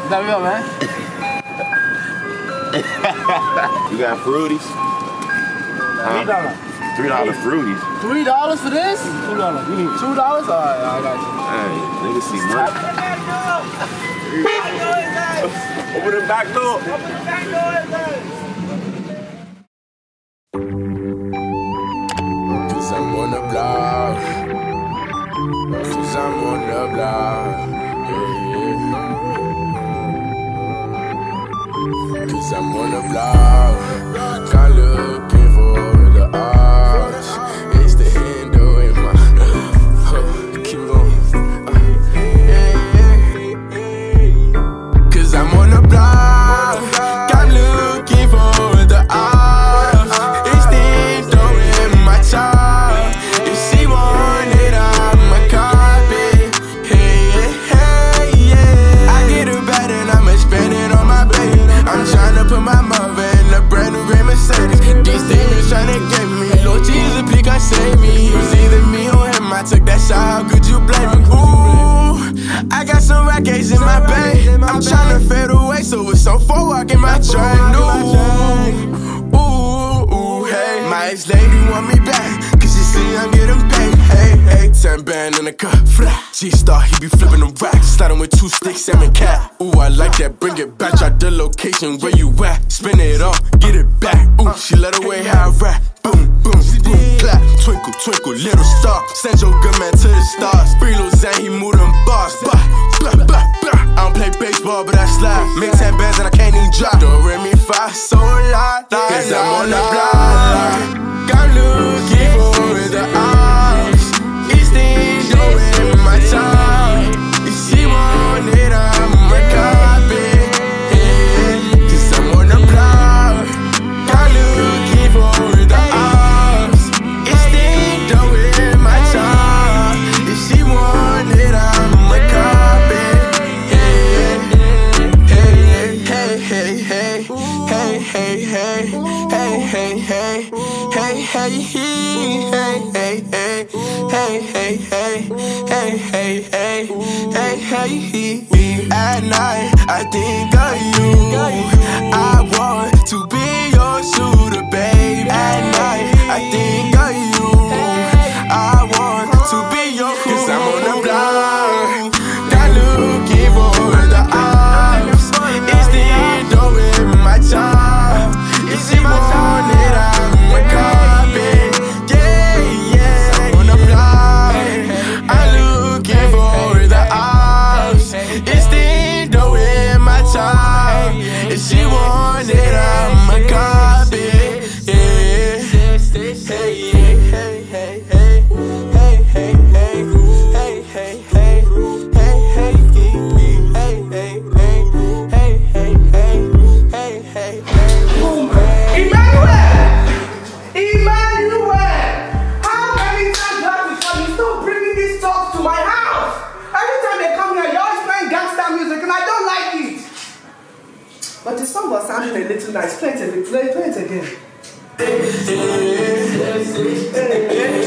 that real, man? You got fruities? $3. $3 fruities. $3 for this? $2. You need $2? Alright, I got you. Hey, niggas see money. Open the back door. Open the back door. Cause I'm on the block. Cause I'm on the block. Cause I'm on the block. Can't looking for the odds. It's the handle in my keep going. Cause I'm on the block. I'm looking for the odds. It's the handle in my top. If she want it, I'ma copy. Hey, hey, yeah. I get her bad and I'ma spend it on my baby. I'm tryna put my mother in a brand new gray Mercedes. These demons tryna get me. Lord Jesus, please God save me. It was either me or him. I took that shot, how could you blame me? Ooh, I got some rackets in my bag. I'm tryna fade away, so it's on forward in my train. Ooh, hey. My ex-lady want me back, cause she see I'm getting paid. Hey, hey, 10 band in the cup. G-Star, he be flipping them racks. Starting with 2 sticks, salmon cat. Ooh, I like that, bring it back. Drop the location, where you at? Spin it off, get it back. Ooh, she let away how I rap. Boom, boom, boom, clap. Twinkle, twinkle, little star. Send your good man to the stars. Free Lil Zan, he move them bars. Bah, bah, bah, bah. I don't play baseball, but I slide. Make 10 bands and I can't even drop. Don't re me fa, so la. Cause I'm on the block. I'm looking for the odds. It's the door in my time. If she want it, I'ma copy. Cause I'm on the block. I'm looking for the odds. It's the door in my time. If she want it, I'ma copy. Hey, hey, hey, hey, hey, hey, hey, hey, hey, hey, hey. Hey, hey, hey, hey, hey, hey, hey, hey, hey, hey, hey, hey, hey. At night, I think of you. I want to be your shooter, babe. At night, I think of you. I want to be your crew. Cause I'm on the block. Not looking for the odds. It's the door in my job. If she want it, I'ma copy. Yeah, yeah. I'm on the block. I'm looking for the odds. It's the door in my time. If she want it, I'ma copy. Yeah. Hey, hey, hey, hey, hey, hey, hey, hey, hey, hey, hey, hey, hey, hey, hey, hey. Emmanuel! How many times do I have to tell you, stop bringing these talks to my house? Every time they come here, you're always playing gangsta music and I don't like it. But the song was sounding a little nice. Play it again.